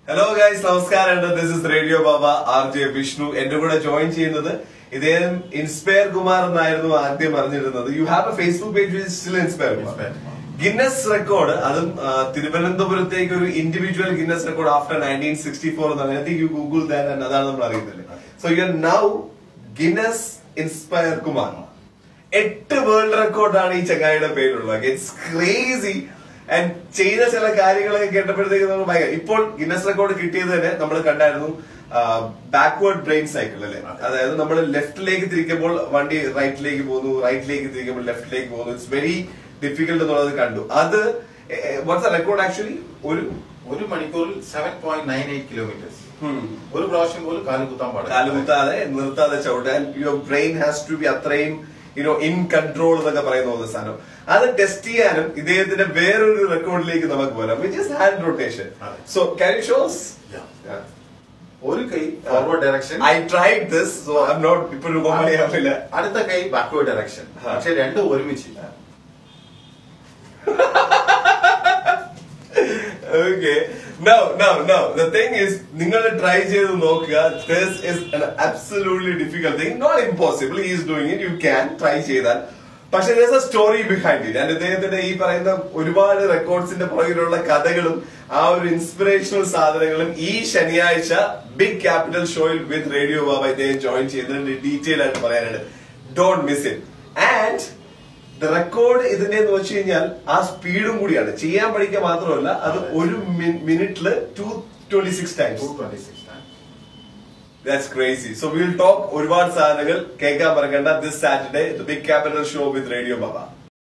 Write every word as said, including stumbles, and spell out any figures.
Hello guys, namaskaram. This is Radio Baba, R J Vishnu. എന്റെ കൂടെ join ചെയ്യുന്നത് ഇദ്ദേഹം Inspire Kumar എന്നായിരുന്നു ആദ്യം പറഞ്ഞിരുന്നത്. You have a Facebook page which is still Inspire Kumar. Guinness record, അതും തിരുവനന്തപുരത്തേക്ക് ഒരു individual Guinness record after nineteen sixty-four എന്നാണ്. I think you Google that and അതാണ് നമ്മൾ അറിയുന്നത്. So you are now Guinness Inspire Kumar. എട്ട് world റെക്കോർഡാണ് ഈ ചങ്ങായിയുടെ പേരുള്ളത്. It's crazy. And ചെയ്ത ചില കാര്യങ്ങളൊക്കെ കേട്ടപ്പോഴത്തേക്ക് നമ്മൾ ഭയങ്കര ഇപ്പോൾ ഗിന്നസ് റെക്കോർഡ് കിട്ടിയത് തന്നെ നമ്മൾ കണ്ടായിരുന്നു ബാക്ക്വേർഡ് ബ്രെയിൻ സൈക്കിൾ അല്ലെ. അതായത് നമ്മൾ ലെഫ്റ്റിലേക്ക് തിരിക്കുമ്പോൾ വണ്ടി റൈറ്റിലേക്ക് പോകുന്നു, റൈറ്റിലേക്ക് തിരിക്കുമ്പോൾ ലെഫ്റ്റിലേക്ക് പോകുന്നു. ഇറ്റ്സ് വെരി ഡിഫിക്കൽട്ട് എന്നുള്ളത് കണ്ടു. അത് വാട്ട്സ് എ റെക്കോർഡ് ആക്ച്വലി ഒരു ഒരു മണിക്കൂറിൽ seven point nine eight kilometres ഒരു പ്രാവശ്യം പോലും കാലുകുത്താൻ പാടില്ല, കാലുകുത്താതെ നിർത്താതെ ചവിട്ടാൻ. Your brain has to be അത്രയും യുനോ ഇൻ കൺട്രോൾ എന്നൊക്കെ പറയുന്ന സാധനം. അത് ടെസ്റ്റ് ചെയ്യാനും ഇദ്ദേഹത്തിന്റെ വേറൊരു റെക്കോർഡിലേക്ക് നമുക്ക് പോരാം, which is hand rotation. So can you show us? ഒരു കൈ forward direction. I tried this, so I am not ഇപ്പോൾ രൂപമണിയാവില്ല. അടുത്ത കൈ ബാക്ക്വേർഡ് ഡയറക്ഷൻ, പക്ഷെ രണ്ടും ഒരുമിച്ചില്ല. Okay. No, no, no. The thing is, നിങ്ങൾ try ചെയ്ത് നോക്കുക. This is an absolutely difficult thing. Not impossible. He is doing it. You can try ചെയ്താൽ. പക്ഷെ there's a story behind it. And ഇദ്ദേഹത്തിന്റെ ഈ പറയുന്ന ഒരുപാട് റെക്കോർഡ്സിന്റെ പുറകിലുള്ള കഥകളും ആ ഒരു ഇൻസ്പിറേഷണൽ സാധനങ്ങളും ഈ ശനിയാഴ്ച ബിഗ് ക്യാപിറ്റൽ ഷോയിൽ വിത്ത് റേഡിയോ ബാബ ഇദ്ദേഹം ജോയിൻ ചെയ്തതിന്റെ ഡീറ്റെയിൽ ആയിട്ട് പറയാനുണ്ട്. Don't miss it. And record ഇതിന്റെ എന്ന് വെച്ച് കഴിഞ്ഞാൽ ആ സ്പീഡും കൂടിയാണ്. ചെയ്യാൻ പഠിക്കുക മാത്രമല്ല, അത് ഒരു മിനിറ്റില് two twenty six times. That's crazy. So we'll talk ഒരുപാട് സാധനങ്ങൾ കേൾക്കാൻ മറക്കണ്ട. This Saturday, the big capital show with Radio Baba.